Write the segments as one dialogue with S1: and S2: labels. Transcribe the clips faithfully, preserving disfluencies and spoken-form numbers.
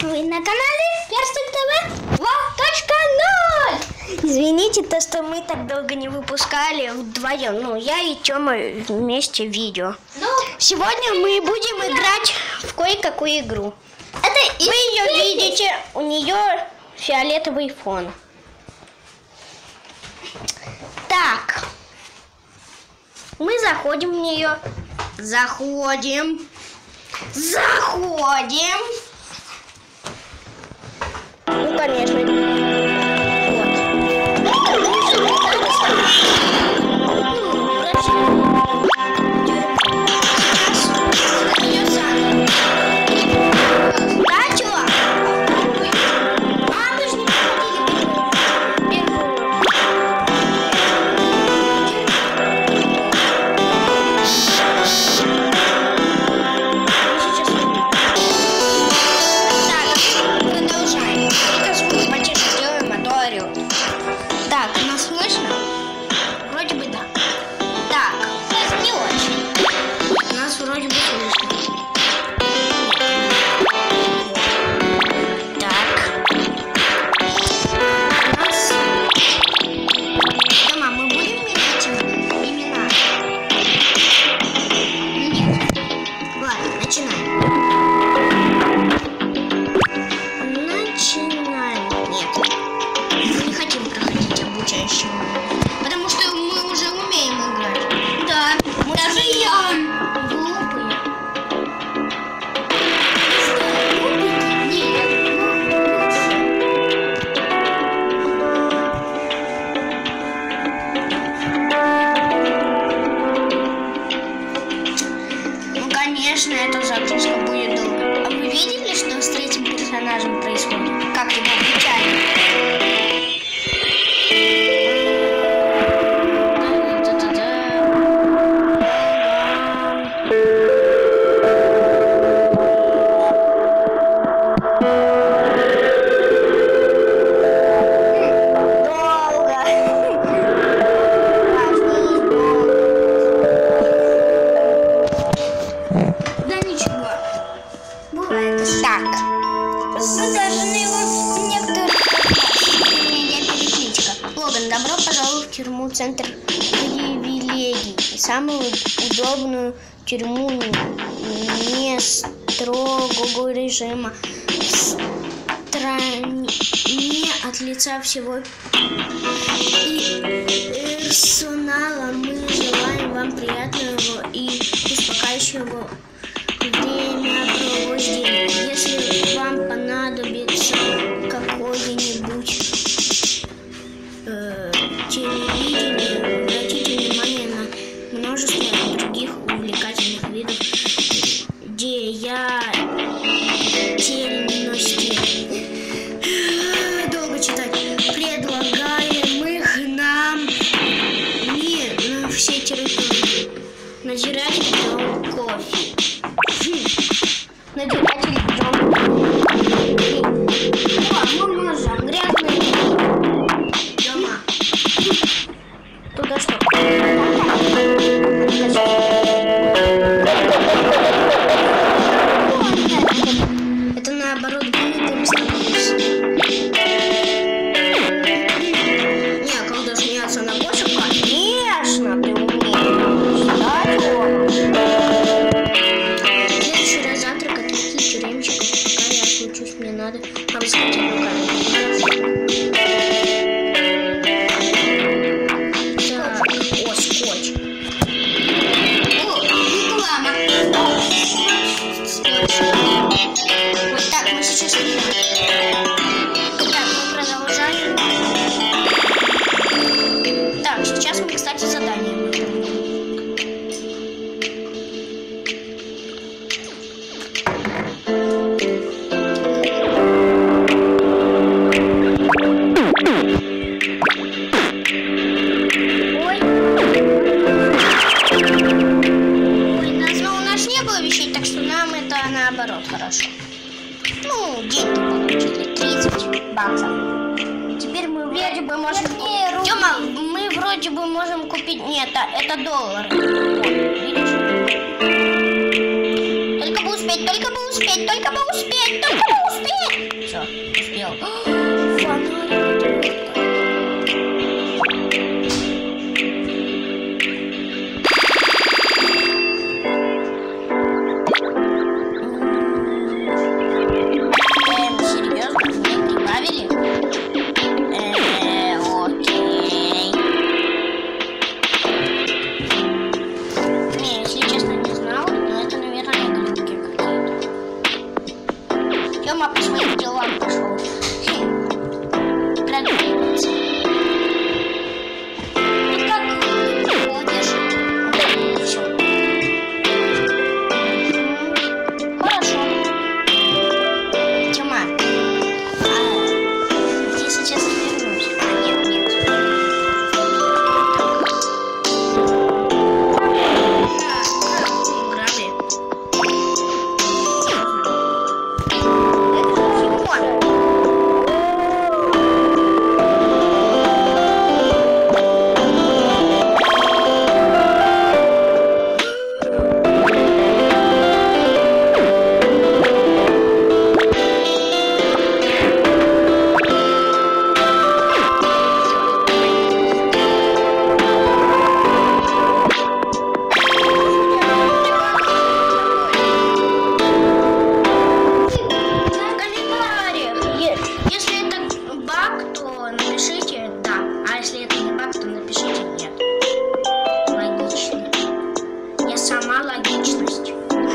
S1: Вы на канале Перстик ТВ два точка ноль. Извините, то, что мы так долго не выпускали вдвоем. Ну, я и Тёма вместе видео. Ну, сегодня мы будем играть в кое-какую игру. Это вы ее видите, у нее фиолетовый фон. Так, мы заходим в нее. Заходим. Заходим. Ну, конечно. Конечно, эта загрузка будет долго. А вы видели, что с третьим персонажем происходит? Как его печально? Добро пожаловать в тюрьму Центр привилегий. Самую удобную тюрьму не строгого режима в стране от лица всего персонала. Мы желаем вам приятного и успокаивающего времяпровождения. Если вам понадобится какой-нибудь телевидение, обратите внимание на множество других увлекательных видов деятельности. Долго читать. Предлагаемых нам не на все территории. Надзиратель дом кофе. Надзиратель дом кофе. О, мы можем. Грязные. Туда что? Это наоборот будет им становиться. Не, а когда смеяться на Гошу, конечно, ты умеешь. Да, Тёма? В следующий раз завтрак отвезти тюремщиков, пока я отключусь, мне надо обыскать руками. Вот так мы сейчас не так, мы продолжаем. Так, сейчас мы, кстати, задание выполним. Ой. Ой, у нас не было вещей, так что нам это наоборот хорошо. Ну, деньги получили, тридцать баксов. Теперь мы вроде бы можем... Тёма, мы вроде бы можем купить... Нет, это доллары. Вот, видишь? Только бы успеть успеть, только бы успеть, только бы успеть, только бы успеть. Все, успел. Фонарик. Тёма по своим делам пошел. Прогуливаться. Ну как ходишь? Все. Хорошо. Тёма, а где сейчас вернусь? Нет, нет. Сама логичность.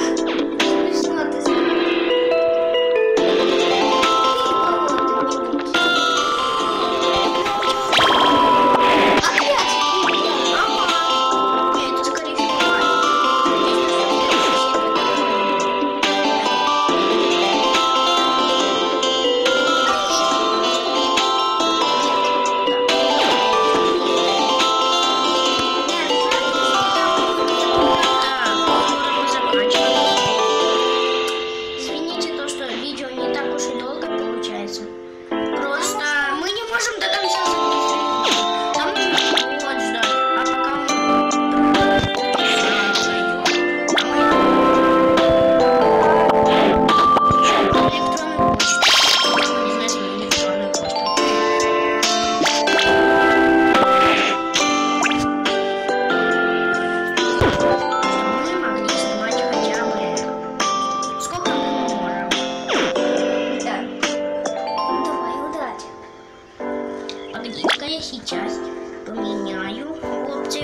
S1: Я сейчас поменяю опцию.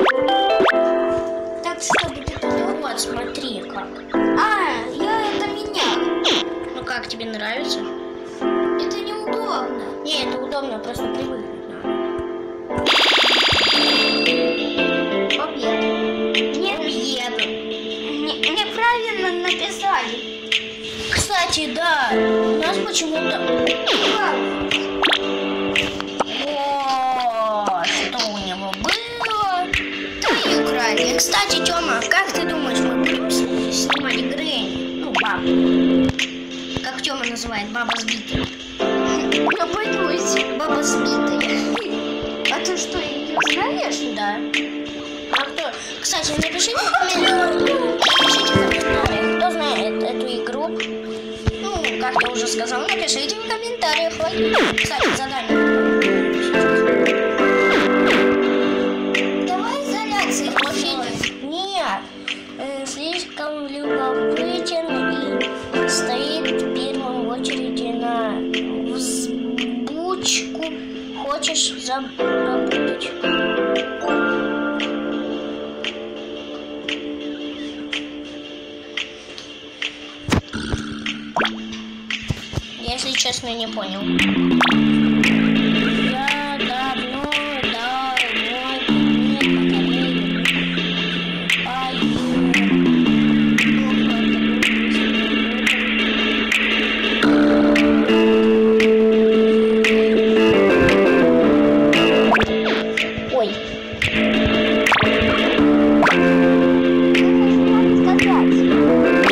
S1: Так что будет это? Вот, смотри как. А, я это менял. Ну как, тебе нравится? Это неудобно. Не, это удобно, просто привыкнуть надо. Победа. Нет, еду. Не, неправильно написали. Кстати, да, у нас почему-то... Кстати, Тёма, как ты думаешь, мы будем снимать Грэнни? Ну, бабу. Как Тёма называет, баба сбитая. Я боюсь, баба сбитая. А ты что, ее знаешь? Да. А кто? Кстати, напишите в комментариях. Напишите в комментариях, кто знает эту игру. Ну, как я уже сказал, напишите в комментариях. Кстати, задание. Слишком любопытен и стоит в первом очереди на взбучку. Хочешь заработать? Если честно, не понял. Я давно дал мой предмет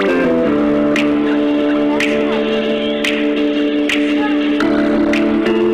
S1: покорей.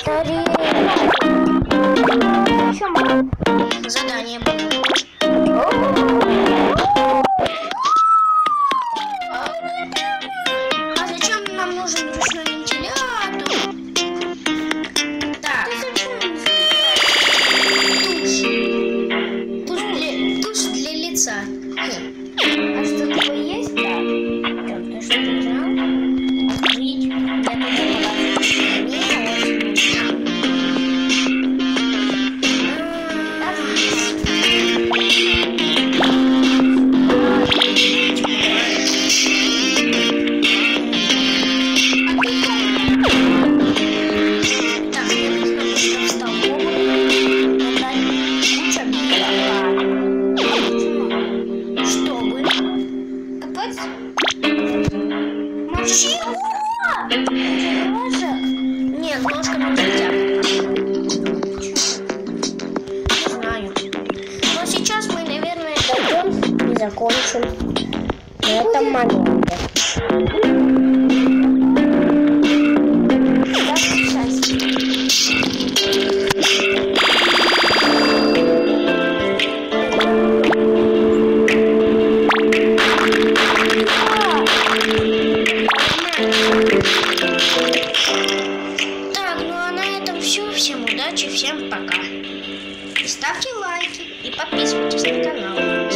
S1: Батарея. Задание было. А зачем нам нужен ручной вентилятор? Так. Туш. Туш для, туш для лица. А что такое есть? Да. Ты что взял? Открыть. Я Нет, ложками нельзя. Не знаю. Но сейчас мы, наверное, дойдем и закончим на этом моменте. Да, сейчас. Всем удачи, всем пока. И ставьте лайки, и подписывайтесь на канал.